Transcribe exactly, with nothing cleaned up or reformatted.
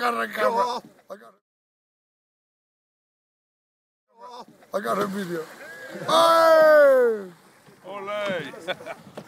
got it on camera. I got it. I got a video. Hey! Olé!